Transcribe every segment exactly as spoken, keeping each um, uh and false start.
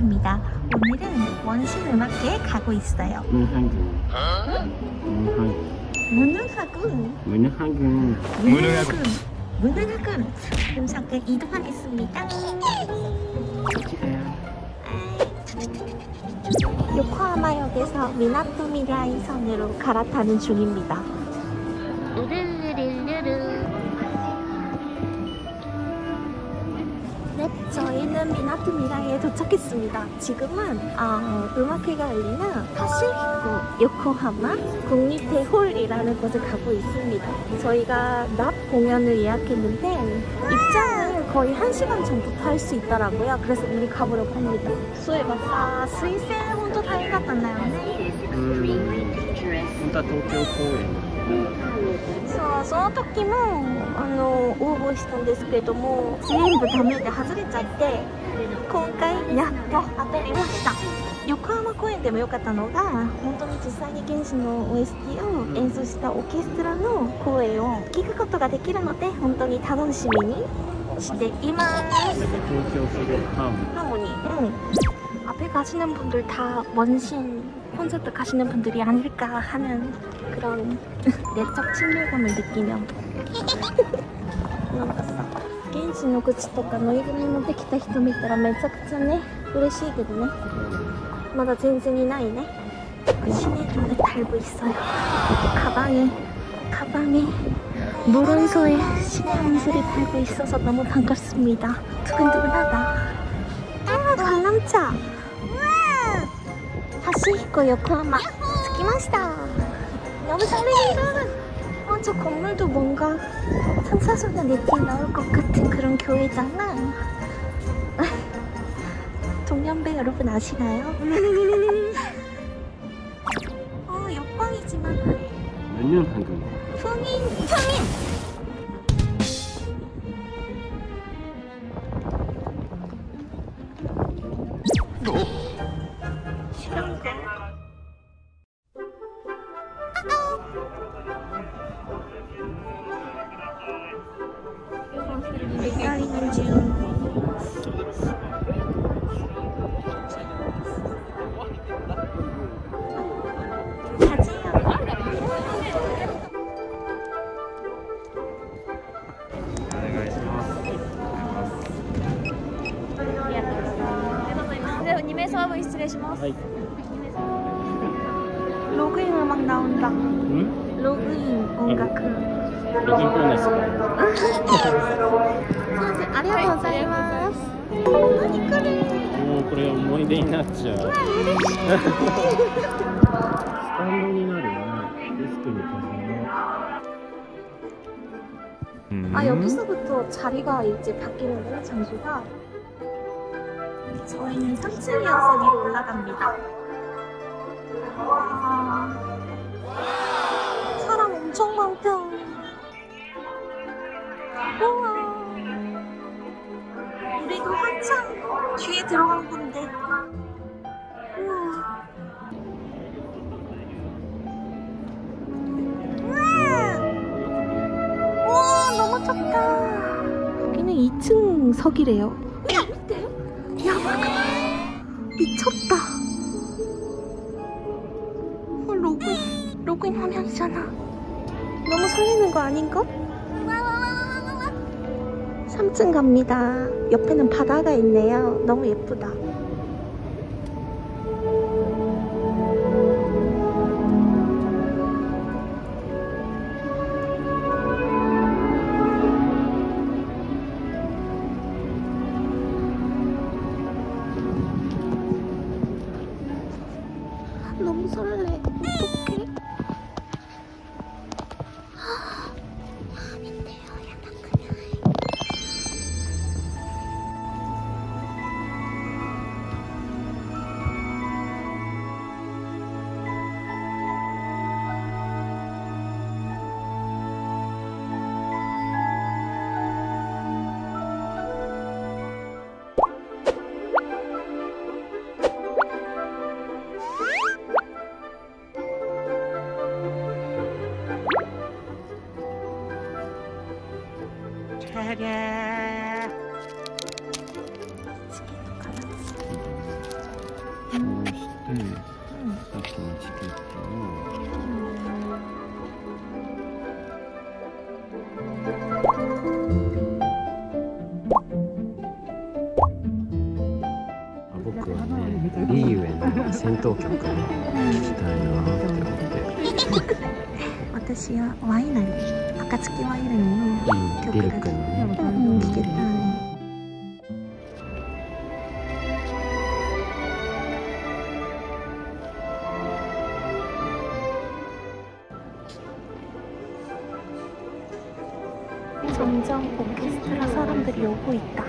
반갑습니다. 오늘은 원신음악회에 가고 있어요. 문학은 문학은 문학은 문학은 문학은 그럼 잠깐 이동하겠습니다. 요코하마역에서 미나토미라이선으로 갈아타는 중입니다. 으르르르르르. 네, 저희는 미나토미라이에 도착했습니다. 지금은 어, 음악회가 열리는 타시히코 요코하마 국립대홀이라는 곳에 가고 있습니다. 저희가 낮 공연을 예약했는데 입장을 거의 한 시간 전부터 할 수 있더라고요. 그래서 우리 가보려고 합니다. そういえばさ、水星本当大変だったんだよね。 うん本当は東京公演そう、その時もあの応募したんですけれども全部ダメで外れちゃって今回やっと当たりました。横浜公演でも良かったのが本当に実際に原始の オーエスティー を演奏したオーケストラの声を聞くことができるので本当に楽しみにしています。 하모니. 응. 앞에 가시는 분들 다 원신 콘서트 가시는 분들이 아닐까 하는 그런 내적 친밀감을 느끼며 現地の口とかぬいぐるみ持ってきた人見たらめちゃくちゃね嬉しいけどねまだ全然いないね. 시내존을 달고 있어요. 가방에 가방에 물원소에 신의 한수를 달고 있어서 너무 반갑습니다. 두근두근하다. 아, 관람차. 타시히코 요코하마着きました. 너무 설레는. 어, 저 건물도 뭔가 천사소녀 느낌 나올 것 같은 그런 교회잖아. 동년배 여러분 아시나요? 어, 역광이지만 몇 년 방금 풍인! 풍인! 실험자 기다리는 중. 하이. 로그인 음악 나온다. 응? 로그인 음악. 로그인 보너스. 아리가또 고자이마스.何これ? もうこれ思い出になっちゃう。スタンドになるね。デスクに飾る。 아, 여기서부터 자리가 이제 바뀌는구나, 장소가. 저희는 삼 층이어서 위로 올라갑니다. 와, 사람 엄청 많다. 우와, 우리도 한참 뒤에 들어간 건데. 우와. 우와, 너무 좋다. 여기는 이 층석이래요. 야마구나. 미쳤다. 어, 로그인, 로그인 화면이잖아. 너무 설레는 거 아닌가? 삼 층 갑니다. 옆에는 바다가 있네요. 너무 예쁘다. 너무 설레. 어떡해? 마음인데요, 야마구나. 戦闘曲したいなって思って。 私はワイナリー、暁ワイナリーの曲ディル君のね、 聴けたい。점점 오케스트라 사람들이 오고 있다.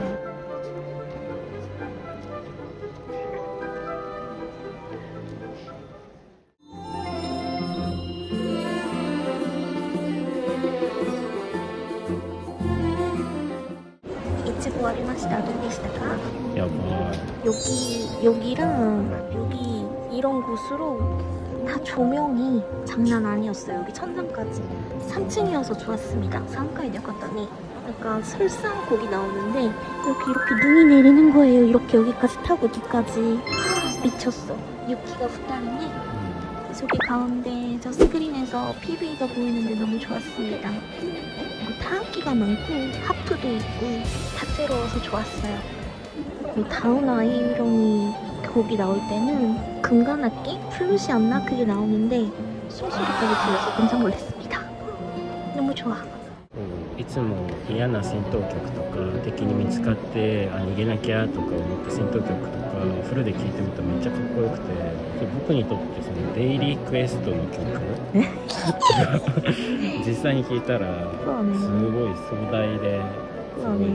이치고 와리마시다. どうでしたか? やばい. 여기 여기랑 여기 이런 곳으로 다 조명이 장난 아니었어요. 여기 천장까지. 삼 층이어서 좋았습니다. 삼階でよかったね. 약간 설상곡이 나오는데 여기 이렇게 눈이 내리는 거예요. 이렇게 여기까지 타고 뒤까지. 미쳤어. 유키가 후타리네. 저기 가운데 저 스크린에서 피비가 보이는데 너무 좋았습니다. 타악기가 많고 하프도 있고 다채로워서 좋았어요. 다운 아이롱이 곡이 나올 때는 금관악기? 플룻이 안나 그게 나오는데 숨소리까지 들려서 깜짝 놀랐습니다. 너무 좋아. いつも嫌な戦闘曲とか敵に見つかってあ逃げなきゃとか思って戦闘曲とかフルで聴いてみたらめっちゃかっこよくて、僕にとってそのデイリークエストの曲実際に聴いたらすごい壮大ですごい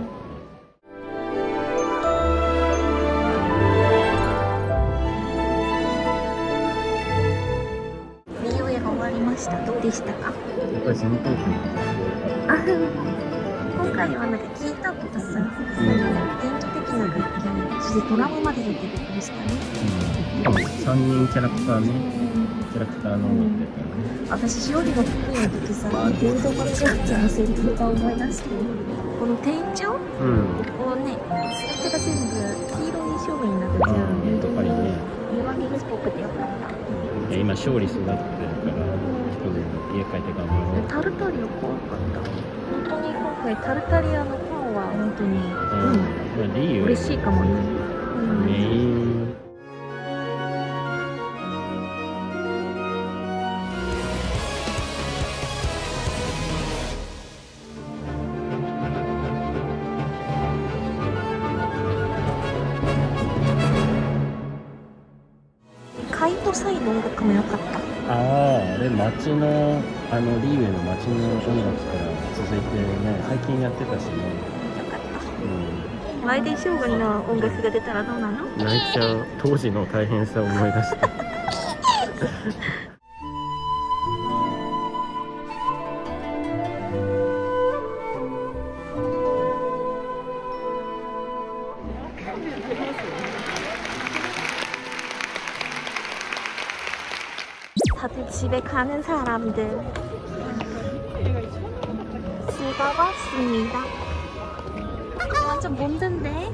美容が終わりました。どうでしたか？ やっぱり戦闘曲あ今回はなんか聞いたことさ、電気的な楽器、そしてドラムまで出てびっくりしたね。 うん、さんにんキャラクターね、キャラクターの持ってたね。 私、しおりが福井の時さ、デートバチャッチのセリフが思い出して、この天井、うん、をね、すべてが全部黄色に勝負になってちゃうので、 やっぱりね、 ユーマゲームスっぽくてよかった。 いや今勝利育ってるから、家帰って頑張ろう。 タルタリア怖かった。本当に今回タルタリアのファンは本当に、 うん、理由嬉しいかもね。 メインカイトサイの音楽も良かった。 ああ、あれ街のあのリーウェイの街の音楽から続いてね、最近やってたしね。 よかった。 うん。 ワイデンショーゴリの音楽が出たらどうなの？ めっちゃ当時の大変さを思い出した。 다들 집에 가는 사람들 즐거웠습니다. 완전 뭔데?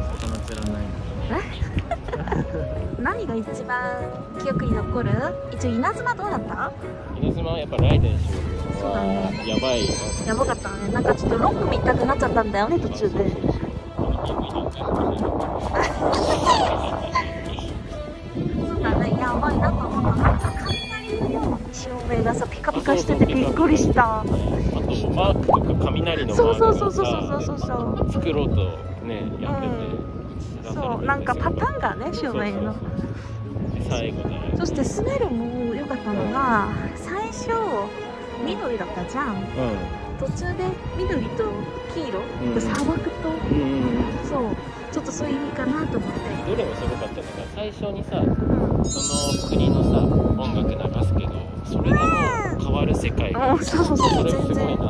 何が一番記憶に残る？一応稲妻どうだった？ 稲妻はやっぱライデンショーそうだね。 やばいよ。 やばかったね。なんかちょっとロック見たくなっちゃったんだよね途中で。そうだね。やばいなと思った。照明がさピカピカしててびっくりした。あとマークとか雷のマークそうそうそうそうそうそう作ろうとねやってて、 うん、そうなんかパターンがね照明の最後ね。 そしてスメルも良かったのが最初緑だったじゃん、うん、途中で緑と黄色、うん、砂漠と、うん、そうちょっとそういう意味かなと思って。 どれもすごかったのが最初にさ、うん、その国のさ音楽流すけどそれがもう変わる世界が、うん、そうそうそうそれすごいなって思った。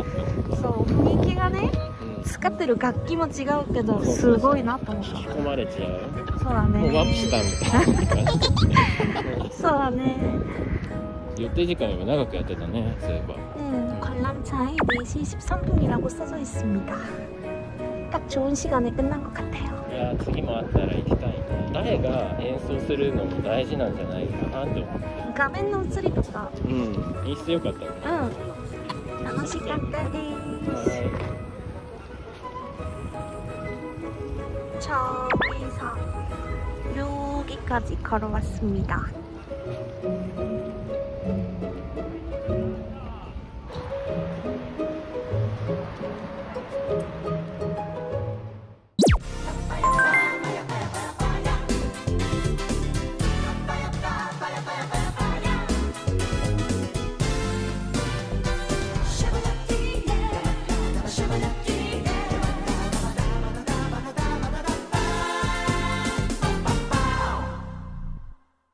そう雰囲気がね、うん、使ってる楽器も違うけどすごいなと思った。引き込まれちゃう。そうだね。もうワープしたみたいな感じ。そうだね。予定時間より長くやってたね。そういえば。 음, 관람차에 네 시 십삼 분이라고 써져 있습니다. 딱 좋은 시간에 끝난 것 같아요. いや次もあったら行きたいね。誰が演奏するのも大事なんじゃないかなって思って。 画面の映りとか。 うん、演出良かったね。 うん。楽しかったです。저기서 여기 여기까지 걸어왔습니다.